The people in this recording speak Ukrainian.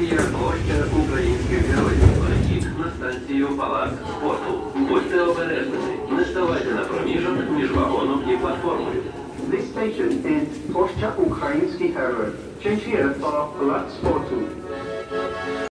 Є площа українських героїв. Вхід на станцію Палац спорту. Будьте обережними. Не ставайте на проміжок між вагоном і платформою. This station is Площа Українських Героїв. Change here for Palace Sportu.